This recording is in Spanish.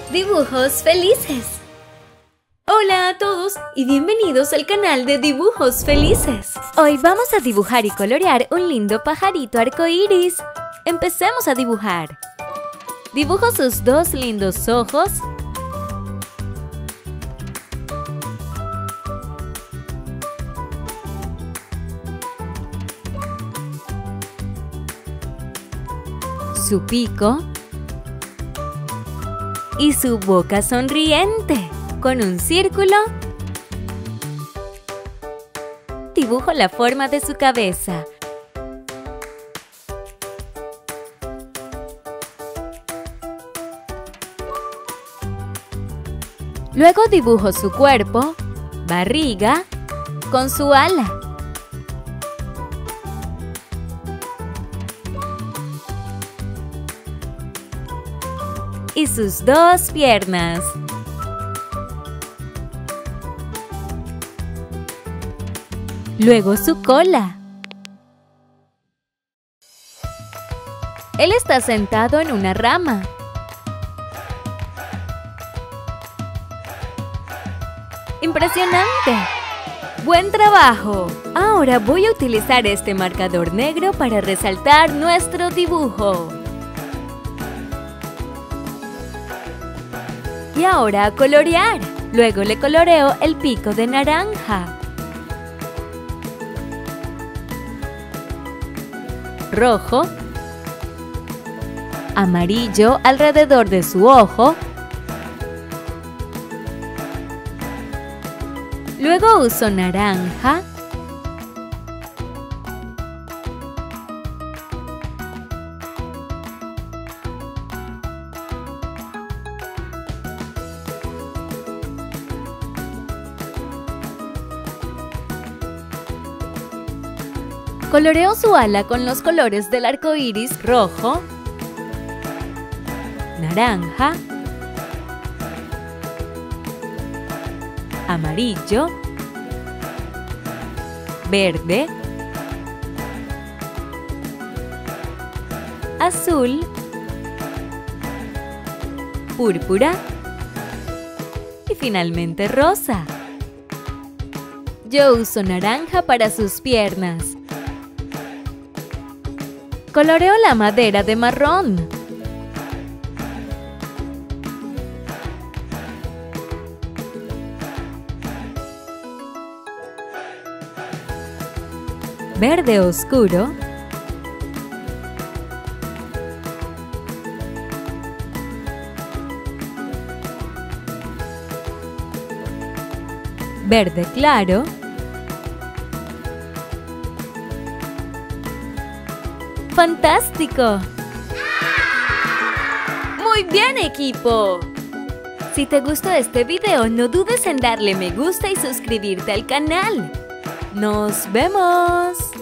Dibujos felices. Hola a todos y bienvenidos al canal de Dibujos Felices. Hoy vamos a dibujar y colorear un lindo pajarito arcoíris. Empecemos a dibujar. Dibujo sus dos lindos ojos. Su pico. Y su boca sonriente, con un círculo. Dibujo la forma de su cabeza. Luego dibujo su cuerpo, barriga, con su ala. Y sus dos piernas. Luego su cola. Él está sentado en una rama. ¡Impresionante! ¡Buen trabajo! Ahora voy a utilizar este marcador negro para resaltar nuestro dibujo. Y ahora a colorear. Luego le coloreo el pico de naranja, rojo, amarillo alrededor de su ojo. Luego uso naranja, coloreo su ala con los colores del arco iris rojo, naranja, amarillo, verde, azul, púrpura y finalmente rosa. Yo uso naranja para sus piernas. Coloreo la madera de marrón. Verde oscuro. Verde claro. ¡Fantástico! ¡Muy bien, equipo! Si te gustó este video, no dudes en darle me gusta y suscribirte al canal. ¡Nos vemos!